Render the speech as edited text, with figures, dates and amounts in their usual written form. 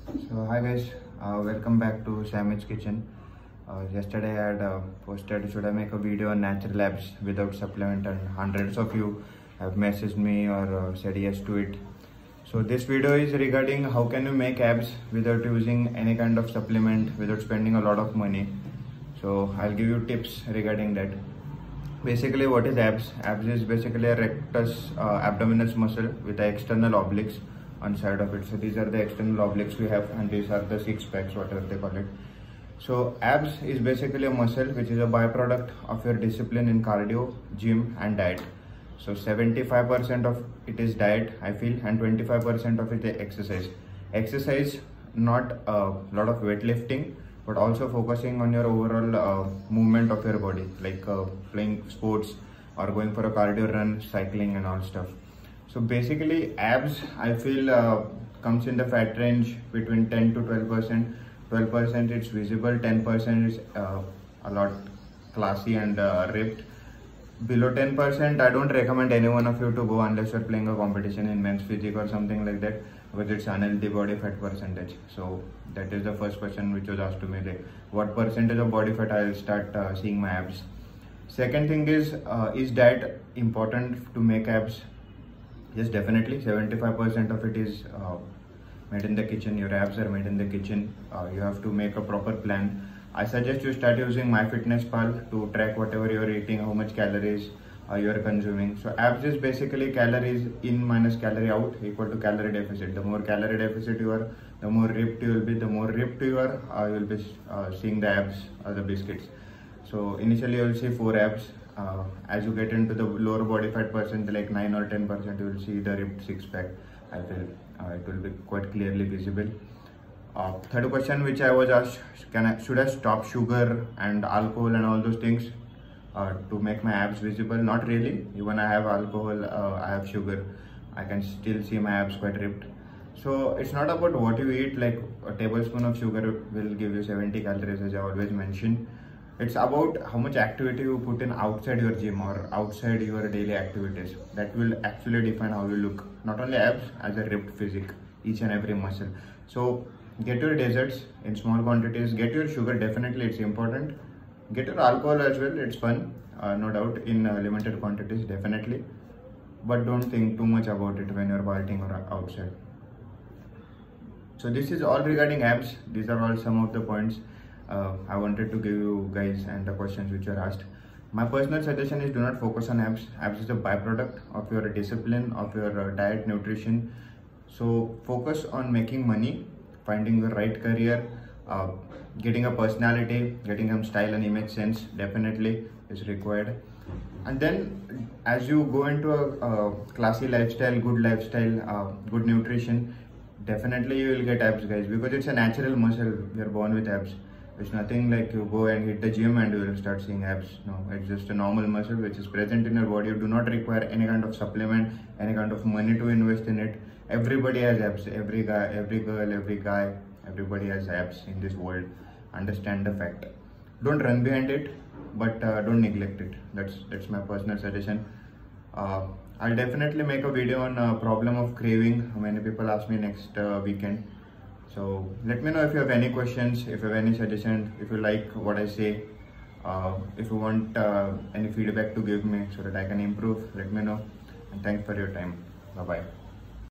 So hi guys, welcome back to Sam's Kitchen. Yesterday I had posted should I make a video on natural abs without supplement, and hundreds of you have messaged me or said yes to it. So this video is regarding how can you make abs without using any kind of supplement, without spending a lot of money. So I'll give you tips regarding that. Basically, what is abs? Abs is basically a rectus abdominis muscle with the external obliques on side of it. So these are the external obliques we have, and these are the six packs, whatever they call it. So abs is basically a muscle which is a byproduct of your discipline in cardio, gym and diet. So 75% of it is diet, I feel, and 25% of it is exercise. Exercise, not a lot of weightlifting, but also focusing on your overall movement of your body, like playing sports or going for a cardio run, cycling and all stuff. So basically abs, I feel, comes in the fat range between 10 to 12%. 12% it's visible, 10% is a lot classy and ripped. Below 10%, I don't recommend any one of you to go unless you're playing a competition in men's physique or something like that, because it's unhealthy body fat percentage. So that is the first question which was asked to me, like what percentage of body fat I'll start seeing my abs. Second thing is diet important to make abs? Yes, definitely. 75% of it is made in the kitchen. Your abs are made in the kitchen. You have to make a proper plan. I suggest you start using MyFitnessPal to track whatever you are eating, how much calories you are consuming. So abs is basically calories in minus calorie out equal to calorie deficit. The more calorie deficit you are, the more ripped you will be. The more ripped you are, you will be seeing the abs or the biscuits. So initially you will see 4 abs. As you get into the lower body fat percent, like 9 or 10%, you will see the ripped six pack. I feel it will be quite clearly visible. Third question which I was asked, should I stop sugar and alcohol and all those things to make my abs visible? Not really. Even I have alcohol, I have sugar, I can still see my abs quite ripped. So it's not about what you eat. Like a tablespoon of sugar will give you 70 calories, as I always mention. It's about how much activity you put in outside your gym or outside your daily activities. That will actually define how you look. Not only abs, as a ripped physique, each and every muscle. So get your desserts in small quantities. Get your sugar, definitely it's important. Get your alcohol as well, it's fun, no doubt, in limited quantities, definitely. But don't think too much about it when you're partying or outside. So this is all regarding abs. These are all some of the points I wanted to give you guys and the questions which were asked. My personal suggestion is do not focus on abs. Abs is a byproduct of your discipline, of your diet, nutrition. So focus on making money, finding your right career, getting a personality, getting some style and image sense definitely is required. And then as you go into a classy lifestyle, good nutrition, definitely you will get abs, guys, because it's a natural muscle. We are born with abs. It's nothing like you go and hit the gym and you will start seeing abs. No, it's just a normal muscle which is present in your body. You do not require any kind of supplement, any kind of money to invest in it. Everybody has abs. Every guy, every girl, every guy, everybody has abs in this world. Understand the fact. Don't run behind it, but don't neglect it. That's my personal suggestion. I'll definitely make a video on problem of craving. Many people ask me next weekend. So let me know if you have any questions, if you have any suggestions, if you like what I say, if you want any feedback to give me so that I can improve, let me know. And thanks for your time. Bye bye.